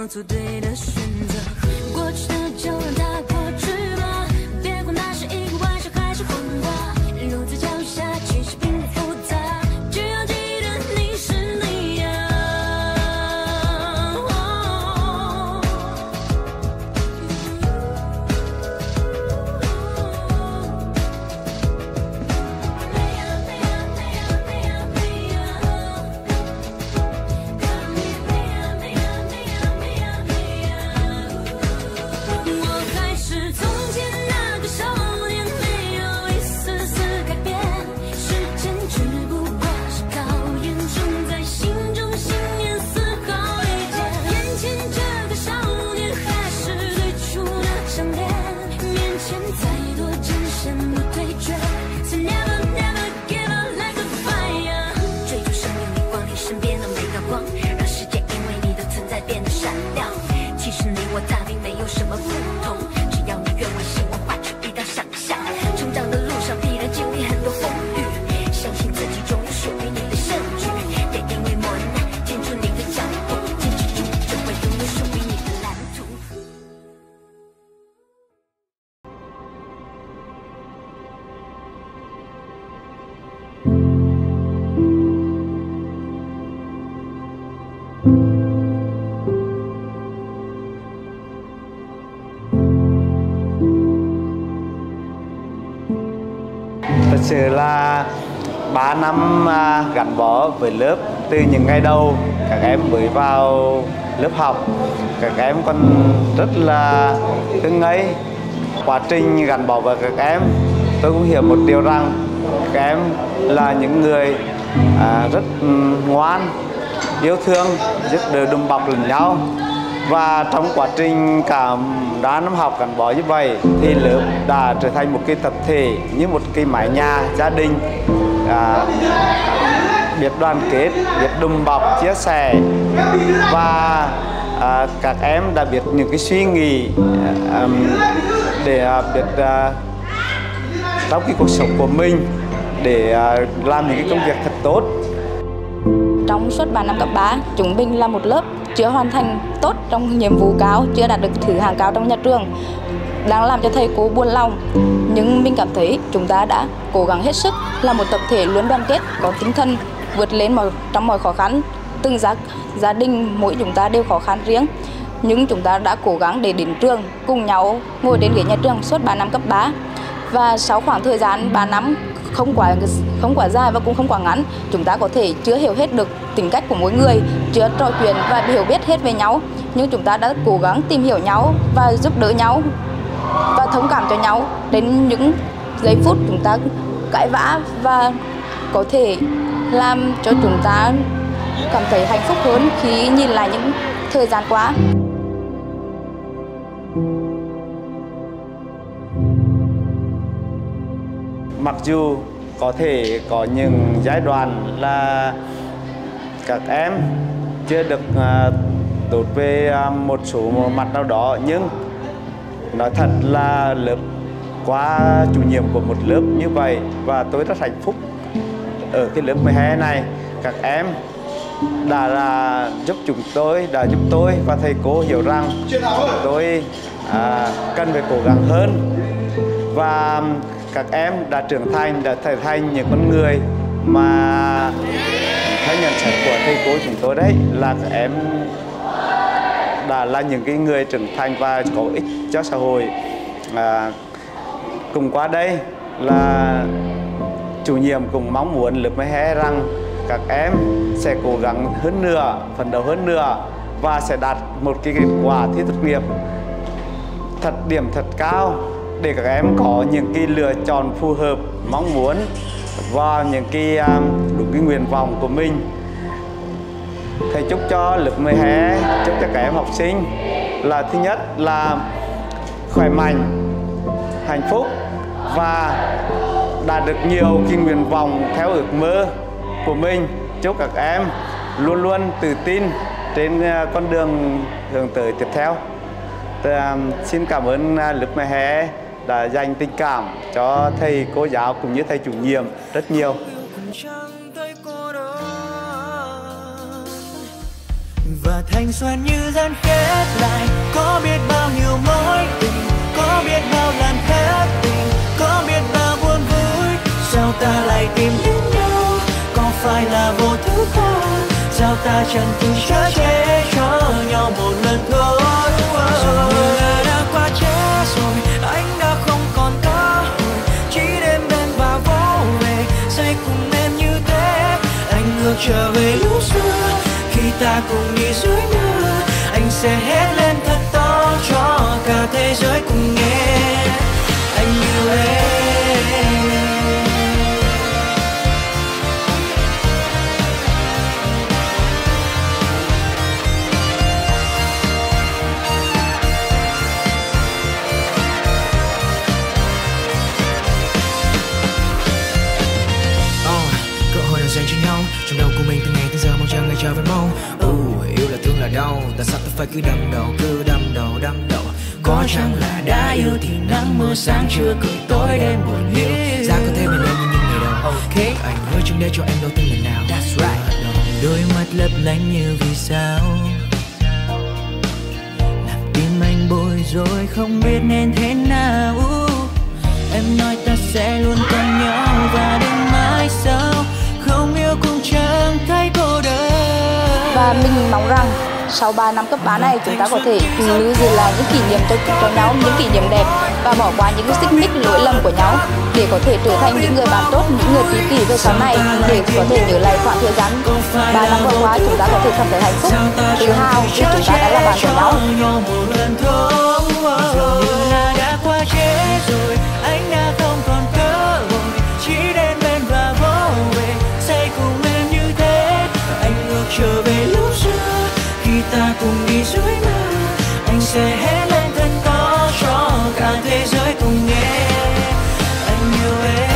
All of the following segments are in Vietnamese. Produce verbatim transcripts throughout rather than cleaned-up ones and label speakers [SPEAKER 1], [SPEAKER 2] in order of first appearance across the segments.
[SPEAKER 1] 做对的选择。过去的就让它过去吧，别管它是一个玩笑还是谎话。路在脚下，其实并不复杂，只要记得你是你呀。
[SPEAKER 2] Thật sự là ba năm gắn bó với lớp, từ những ngày đầu các em mới vào lớp học, các em còn rất là ngây ngây. Quá trình gắn bó với các em, tôi cũng hiểu một điều rằng các em là những người à, rất ngoan, yêu thương, giúp đỡ đùm bọc lẫn nhau. Và trong quá trình cả đa năm học gắn bó như vậy thì lớp đã trở thành một cái tập thể, như một cái mái nhà gia đình, à, biết đoàn kết, biết đùm bọc, chia sẻ. Và à, các em đã biết những cái suy nghĩ à, để à, biết à, trong cái cuộc sống của mình để à, làm những cái công việc thật tốt.
[SPEAKER 3] Trong suốt ba năm cấp ba, chúng mình là một lớp chưa hoàn thành tốt trong nhiệm vụ cao, chưa đạt được thứ hạng cao trong nhà trường, đang làm cho thầy cô buồn lòng. Nhưng mình cảm thấy chúng ta đã cố gắng hết sức, là một tập thể luôn đoàn kết, có tinh thần vượt lên mọi, trong mọi khó khăn. Từng gia, gia đình mỗi chúng ta đều khó khăn riêng, nhưng chúng ta đã cố gắng để đến trường, cùng nhau ngồi đến ghế nhà trường suốt ba năm cấp ba. Và sau khoảng thời gian ba năm không quá không quá dài và cũng không quá ngắn, chúng ta có thể chưa hiểu hết được tính cách của mỗi người, chưa trò chuyện và hiểu biết hết về nhau, nhưng chúng ta đã cố gắng tìm hiểu nhau và giúp đỡ nhau và thông cảm cho nhau đến những giây phút chúng ta cãi vã, và có thể làm cho chúng ta cảm thấy hạnh phúc hơn khi nhìn lại những thời gian qua.
[SPEAKER 2] Mặc dù có thể có những giai đoạn là các em chưa được uh, tốt về uh, một số mặt nào đó, nhưng nói thật là lớp qua chủ nhiệm của một lớp như vậy và tôi rất hạnh phúc ở cái lớp mười hai này. Các em đã là giúp chúng tôi, đã giúp tôi và thầy cô hiểu rằng tôi uh, cần phải cố gắng hơn, và các em đã trưởng thành, đã trở thành những con người mà theo nhận xét của thầy cô chúng tôi đấy là các em đã là những cái người trưởng thành và có ích cho xã hội. À, cùng qua đây là chủ nhiệm cũng mong muốn lớp mười hai rằng các em sẽ cố gắng hơn nữa, phấn đấu hơn nữa và sẽ đạt một cái kết quả thi tốt nghiệp thật điểm thật cao, để các em có những cái lựa chọn phù hợp, mong muốn và những cái đúng cái nguyện vọng của mình. Thầy chúc cho lớp mười hai, chúc cho các em học sinh là thứ nhất là khỏe mạnh, hạnh phúc và đạt được nhiều cái nguyện vọng theo ước mơ của mình. Chúc các em luôn luôn tự tin trên con đường hướng tới tiếp theo. Tôi, um, xin cảm ơn lớp mười hai đã dành tình cảm cho thầy cô giáo cũng như thầy chủ nhiệm rất nhiều.
[SPEAKER 4] và thanh xuân như dần khép lại. Có biết bao nhiêu mối tình, có biết bao lần hết tình, có biết bao buồn vui, sao ta lại tìm đến nhau? Có phải là vô thức không? Sao ta chẳng từng chở che cho nhau một lần thôi? Dường như là đã quá trễ rồi, anh đã không còn cơ hội, chỉ đêm bên và vô về, say cùng em như thế. Anh ngược trở về lúc xưa, khi ta cùng đi dưới mưa, anh sẽ hét lên thật to cho cả thế giới cùng nghe. Anh yêu em. Dành cho nhau trong đầu của mình từ ngày tới giờ mong chờ ngày trở về mau. uh, Yêu là thương là đau, tại sao tôi phải cứ đâm đầu cứ đâm đầu đâm đầu? Có chăng là đã yêu thì nắng mưa sáng trưa cười tối đêm buồn hiu, giá có thể bên em như những ngày đầu. Ok, anh hứa chừng để cho em đâu tin lần nào. That's right. Đôi mắt lấp lánh như vì sao, làm tim anh bối rối không biết nên thế nào. Em nói ta sẽ luôn còn nhau và đừng mãi sao không yêu cũng chẳng thấy cô đơn.
[SPEAKER 3] Và mình mong rằng sau ba năm cấp ba này chúng ta có thể lưu giữ lại những kỷ niệm cho, cho nhau, những kỷ niệm đẹp và bỏ qua những xích mích lỗi lầm của nhau để có thể trở thành những người bạn tốt, những người tri kỷ về sau này, để có thể nhớ lại khoảng thời gian ba năm vừa qua chúng ta có thể cảm thấy hạnh phúc, tự hào vì chúng ta đã là bạn của nhau.
[SPEAKER 4] Anh đã không còn cơ hội, chỉ đến bên và vô về, say cùng em như thế. Anh ngược trở về lúc xưa, khi ta cùng đi dưới mưa, anh sẽ hét lên thật to cho cả thế giới cùng nghe. Anh yêu em.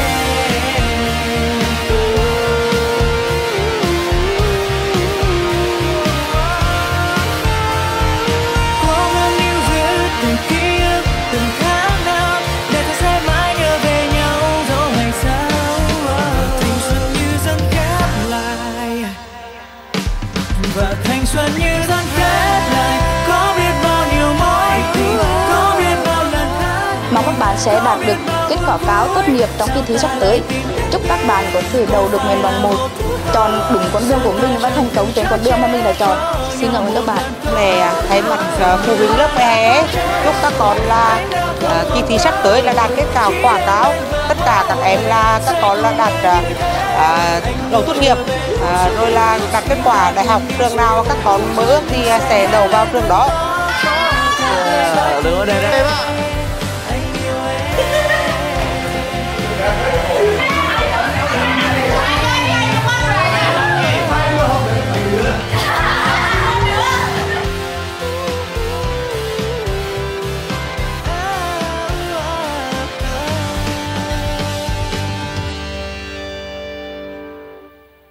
[SPEAKER 4] Cố gắng níu giữ từng ký ức, từng tháng năm, để ta sẽ mãi nhớ về nhau dẫu ngày sau. Thanh xuân như dần khép lại, và thanh xuân như dần khép lại. Có biết bao nhiêu mối tình, có biết bao lần hát.
[SPEAKER 3] Mong các bạn sẽ đạt được kết quả cao tốt nghiệp trong kỳ thi sắp tới. Chúc các bạn có thể đầu được nguyện vọng một, chọn đúng con đường của mình và thành công trên con đường mà mình đã chọn. Xin cảm ơn các bạn.
[SPEAKER 5] Mẹ thay mặt phụ huynh lớp mười hai chúc các con là uh, kỳ thi sắp tới là đạt kết quả cao. Tất cả các em là các con là đạt uh, đầu tốt nghiệp, uh, rồi là đạt kết quả đại học trường nào các con mơ ước thì sẽ đầu vào trường đó.
[SPEAKER 2] Được ở đây đấy.